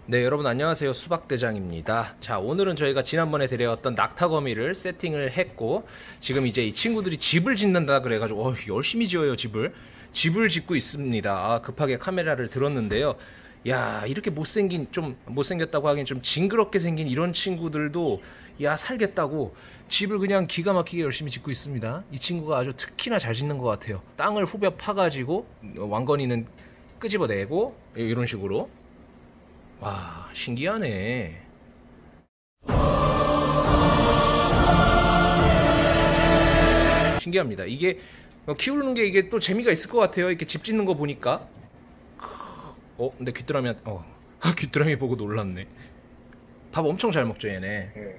네, 여러분 안녕하세요. 수박대장입니다. 자, 오늘은 저희가 지난번에 데려왔던 낙타거미를 세팅을 했고, 지금 이제 이 친구들이 집을 짓는다 그래가지고 열심히 지어요. 집을 짓고 있습니다. 급하게 카메라를 들었는데요. 야, 이렇게 좀 못생겼다고 하긴 좀 징그럽게 생긴 이런 친구들도 살겠다고 집을 그냥 기가 막히게 열심히 짓고 있습니다. 이 친구가 아주 특히나 잘 짓는 것 같아요. 땅을 후벼 파가지고 왕건이는 끄집어내고 이런 식으로. 와, 신기하네. 신기합니다. 이게 키우는 게 이게 또 재미가 있을 것 같아요. 이렇게 집 짓는 거 보니까. 근데 귀뚜라미한테 귀뚜라미 보고 놀랐네. 밥 엄청 잘 먹죠, 얘네. 네.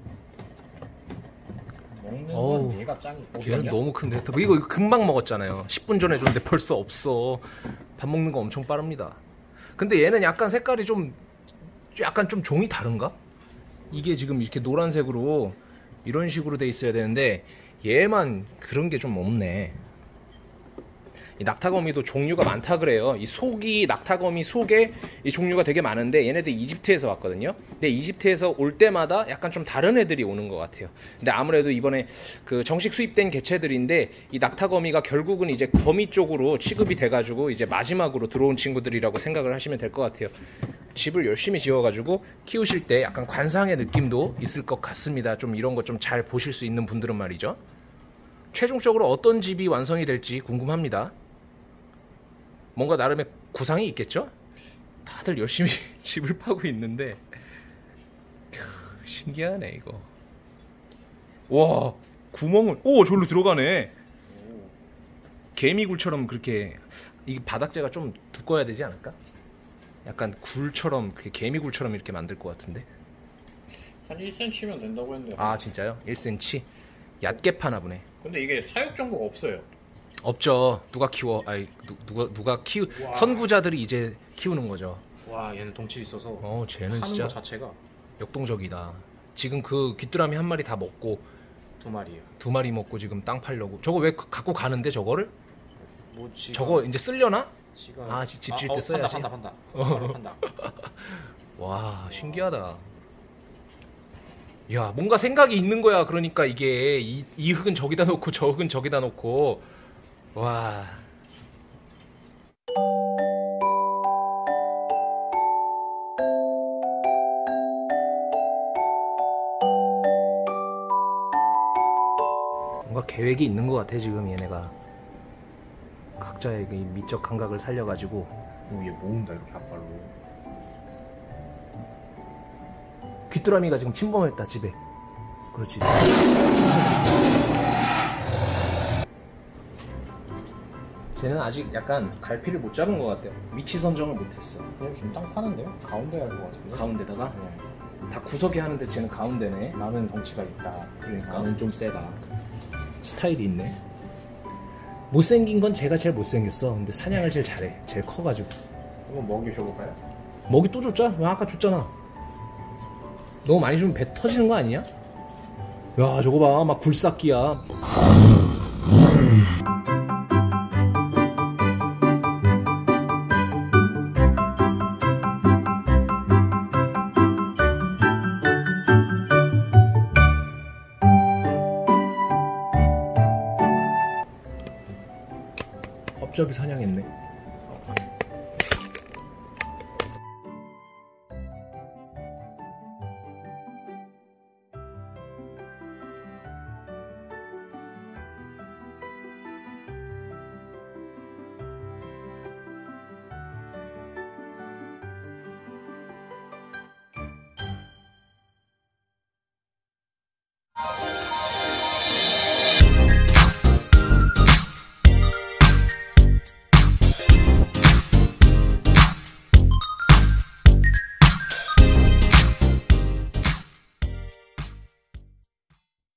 먹는 건 얘가 짱이. 얘는 너무 큰데. 이거 금방 먹었잖아요. 10분 전에 줬는데 벌써 없어. 밥 먹는 거 엄청 빠릅니다. 근데 얘는 약간 색깔이 약간 좀 종이 다른가? 이게 지금 이렇게 노란색으로 이런 식으로 돼 있어야 되는데 얘만 그런 게 좀 없네. 이 낙타거미도 종류가 많다 그래요. 이 낙타거미 속에 이 종류가 되게 많은데 얘네들 이집트에서 왔거든요. 근데 이집트에서 올 때마다 약간 좀 다른 애들이 오는 것 같아요. 근데 아무래도 이번에 그 정식 수입된 개체들인데 이 낙타거미가 결국은 이제 거미 쪽으로 취급이 돼가지고 이제 마지막으로 들어온 친구들이라고 생각을 하시면 될 것 같아요. 집을 열심히 지어가지고 키우실 때 약간 관상의 느낌도 있을 것 같습니다. 좀 이런 거 좀 잘 보실 수 있는 분들은 말이죠. 최종적으로 어떤 집이 완성이 될지 궁금합니다. 뭔가 나름의 구상이 있겠죠? 다들 열심히 집을 파고 있는데 신기하네 이거. 와, 구멍을 저기로 들어가네. 개미굴처럼 그렇게. 이게 바닥재가 좀 두꺼워야 되지 않을까? 약간 굴처럼, 개미굴처럼 이렇게 만들 것 같은데. 한 1cm면 된다고 했는데. 아, 진짜요? 1cm? 얕게 파나 보네. 근데 이게 사육 정보가 없어요. 없죠. 누가 키워? 선구자들이 이제 키우는 거죠. 와, 얘는 덩치 있어서. 쟤는 파는 진짜 거 자체가 역동적이다. 지금 그 귀뚜라미 한 마리 다 먹고 2마리예요. 2마리 먹고 지금 땅 팔려고. 저거 왜 갖고 가는데 저거를? 저거 이제 쓸려나? 집 지을 때 써야지. 판다. 와, 신기하다. 야, 뭔가 생각이 있는 거야. 그러니까 이게 이 흙은 저기다 놓고 저 흙은 저기다 놓고. 와. 뭔가 계획이 있는 것 같아 지금 얘네가. 각자의 이 미적 감각을 살려가지고. 얘 모은다 이렇게 앞발로. 귀뚜라미가 지금 침범했다 집에. 그렇지. 쟤는 아직 약간 갈피를 못 잡은 것 같아요. 위치 선정을 못했어. 그럼 지금 땅 파는데요? 가운데 할 것 같은데. 가운데다가? 네. 다 구석에 하는데 쟤는 가운데네. 나는 덩치가 있다. 그러니까. 나는 좀 세다. 스타일이 있네. 못생긴 건 쟤가 제일 못생겼어. 근데 사냥을 제일 잘해. 제일 커가지고. 한번 먹이 줘볼까요? 먹이 또 줬잖아. 왜 아까 줬잖아. 너무 많이 주면 배 터지는 거 아니냐? 야, 저거 봐. 막 굴삭기야. 갑자기 사냥했네.